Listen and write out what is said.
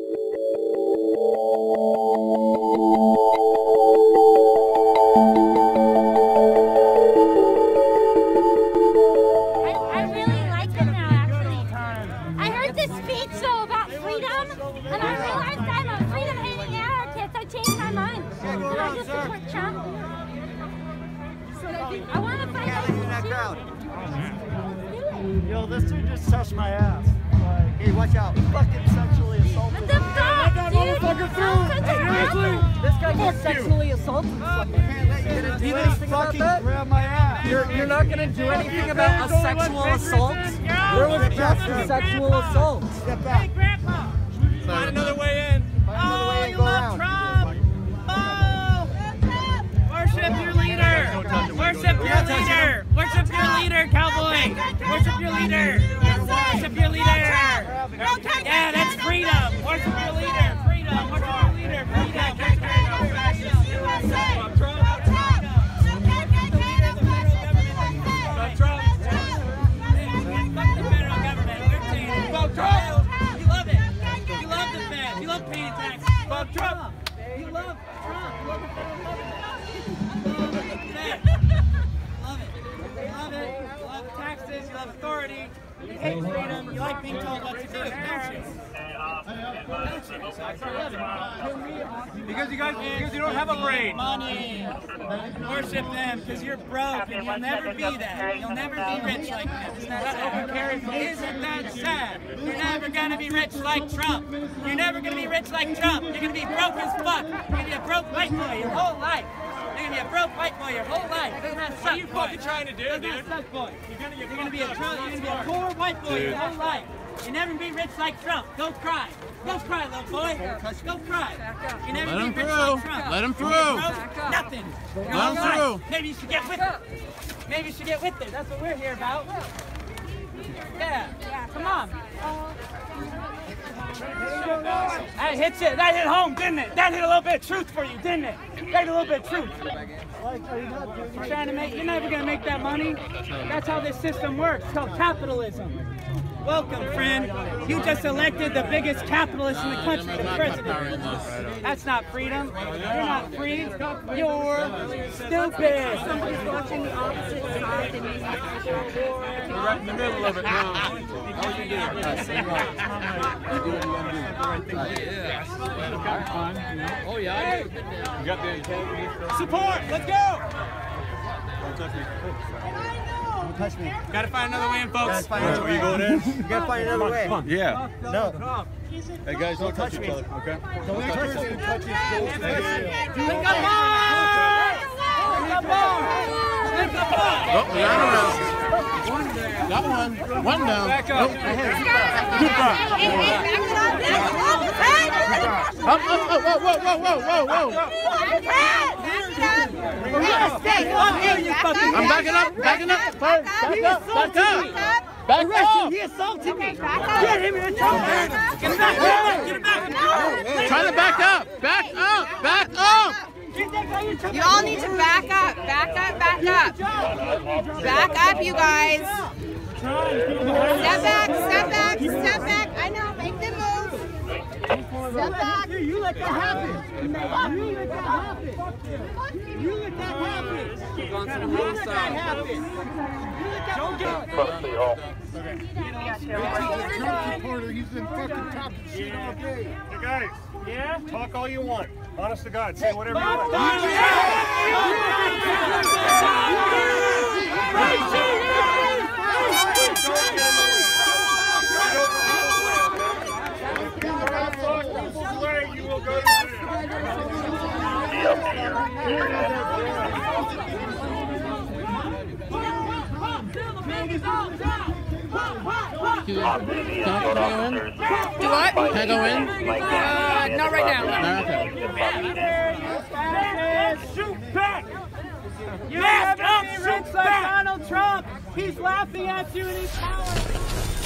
I want to find out in that crowd. Yo, this dude just touched my ass. Like, hey, watch out. Fucking sexually assaulted. What the fuck, dude? Seriously? This guy gets sexually assaulted. You didn't fucking grab my ass. You're not gonna do anything about a sexual assault? There was just a sexual assault. Step back. Hey, Grandpa! Find another way in. Oh, you love Trump! Oh! Worship your leader! Worship your leader! Worship your leader, cowboy! Worship your leader! Worship your leader! Yeah, that's freedom! Worship your leader! Freedom! Worship your leader! Freedom! Trump! You love Trump! You love the Fed! Love it! You love it! You love taxes! You love authority! You hate freedom! You like being told what to do! Don't you? Because you don't have a brain. Money. Worship them because you're broke and you'll never be that. You'll never be rich like that. Isn't that sad? Isn't that sad? You're never gonna be rich like Trump. You're never gonna be rich like Trump. You're gonna be broke as fuck. You're gonna be a broke white boy your whole life. You're gonna be a broke white boy your whole life. Doesn't that suck? What are you fucking trying to do, dude? Doesn't that suck, boy? You're gonna be a poor white boy your whole life. You never be rich like Trump. Go cry. Go cry, little boy. Go cry. You never be rich like Trump. Let him through. Nothing. Let him through. Maybe you should get with it. Maybe you should get with it. That's what we're here about. Yeah. Come on. That hit you. That hit home, didn't it? That hit a little bit of truth for you, didn't it? That hit a little bit of truth. You're never gonna make that money. That's how this system works. It's called capitalism. Welcome, friend. You just elected the biggest capitalist in the country, the president. That's not freedom. You're not free. You're stupid. Somebody's watching the opposite side and We're right in the middle of it now. How are you doing? Oh, yeah. You got the support. Let's go. Don't touch me. Don't touch me. Gotta find another way in, folks. Are you going in? You gotta find another way. Yeah. No. Hey, guys, don't touch each other, okay? Don't touch me. Pick up ball! Pick up ball! Pick up ball! Oh, we got him now. Got one. One down. Back up. Two back. Whoa. I'm backing up. Back up. he assaulted me. Get him in trouble. Get him back! Get him back! Try to back up. Back up. Back up. You all need to back up. Back up, back up. Back up, you guys. Step back, step back, step back. I know, make the move. Step back. You let that happen. You let that happen. You let that happen. You let that happen. Don't get He's been fucking talking shit all day. Hey guys, yeah? Talk all you want. Honest to God, say whatever you want. You will go to Can I go in? Do what? Can I go in? Not right now. Okay. Shoot back! You have to shoot back! Donald Trump! He's laughing at you and he's powerless!